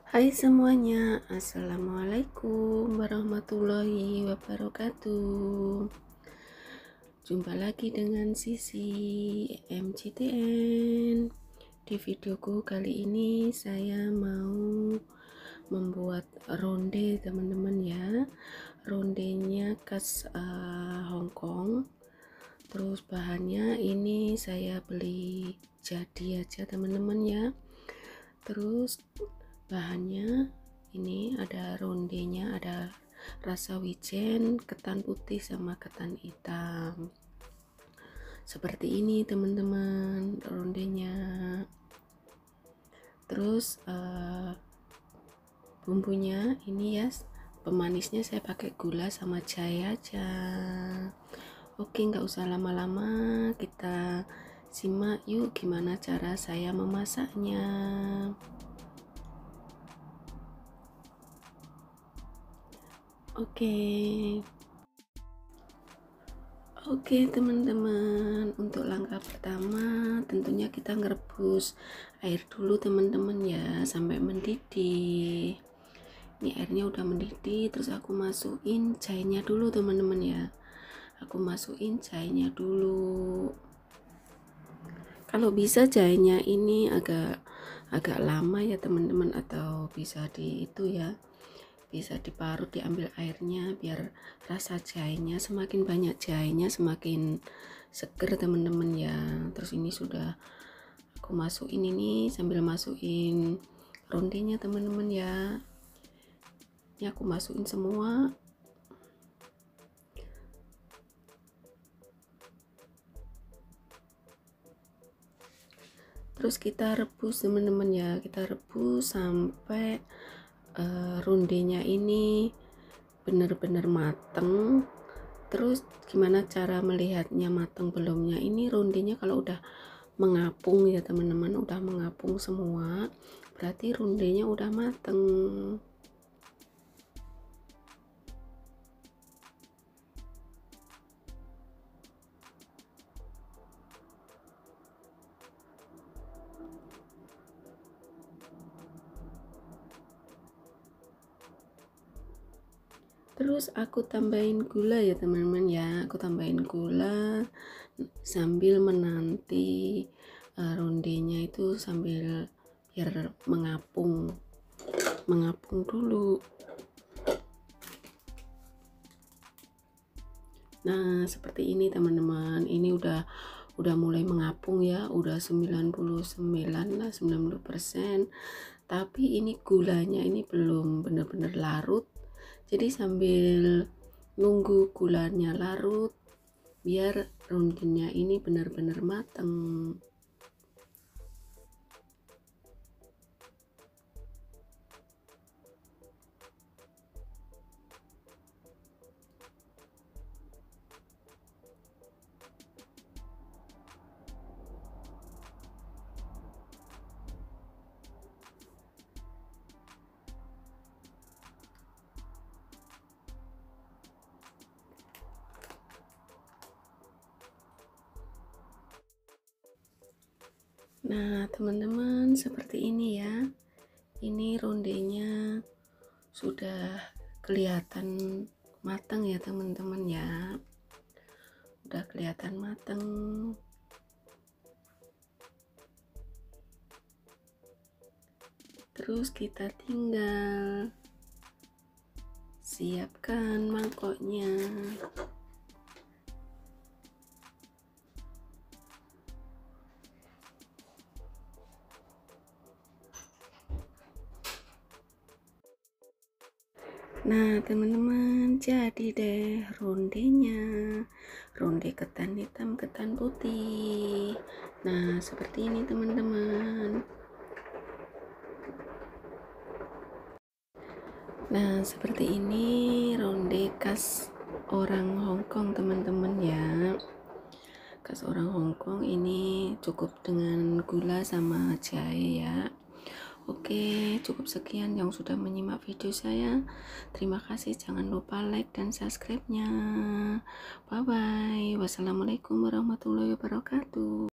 Hai semuanya, Assalamualaikum warahmatullahi wabarakatuh. Jumpa lagi dengan Sisi MCTN. Di videoku kali ini saya mau membuat ronde teman-teman ya. Rondenya khas Hong Kong. Terus bahannya ini saya beli jadi aja teman-teman ya. Terus bahannya ini ada rondenya, ada rasa wijen, ketan putih sama ketan hitam. Seperti ini teman-teman rondenya. Terus bumbunya ini ya, pemanisnya saya pakai gula sama jahe aja. Oke, nggak usah lama-lama, kita simak yuk gimana cara saya memasaknya. Oke teman-teman, untuk langkah pertama tentunya kita ngerebus air dulu teman-teman ya, sampai mendidih. Ini airnya udah mendidih, terus aku masukin jahenya dulu teman-teman ya. Aku masukin jahenya dulu. Kalau bisa jahenya ini agak lama ya teman-teman, atau bisa di itu ya, bisa diparut, diambil airnya biar rasa jahenya, semakin banyak jahenya semakin seger teman-teman ya. Terus ini sudah aku masukin, ini sambil masukin rondenya teman-teman ya. Ini aku masukin semua. Terus kita rebus teman-teman ya, kita rebus sampai rondenya ini benar-benar mateng. Terus gimana cara melihatnya mateng belumnya? Ini rondenya kalau udah mengapung ya teman-teman, udah mengapung semua, berarti rondenya udah mateng. Terus aku tambahin gula ya teman-teman ya, aku tambahin gula sambil menanti rondenya itu sambil biar mengapung dulu. Nah seperti ini teman-teman, ini udah mulai mengapung ya, udah 99 lah, 90%. Tapi ini gulanya ini belum benar-benar larut, jadi sambil nunggu gulanya larut biar rondenya ini benar-benar matang. Nah teman-teman, seperti ini ya, ini rondenya sudah kelihatan matang ya teman-teman ya, udah kelihatan matang. Terus kita tinggal siapkan mangkoknya. Nah teman-teman, jadi deh rondenya, ronde ketan hitam ketan putih. Nah seperti ini teman-teman. Nah seperti ini ronde khas orang Hong Kong teman-teman ya, khas orang Hong Kong. Ini cukup dengan gula sama jahe ya. Oke, cukup sekian yang sudah menyimak video saya. Terima kasih, jangan lupa like dan subscribe-nya. Bye bye. Wassalamualaikum warahmatullahi wabarakatuh.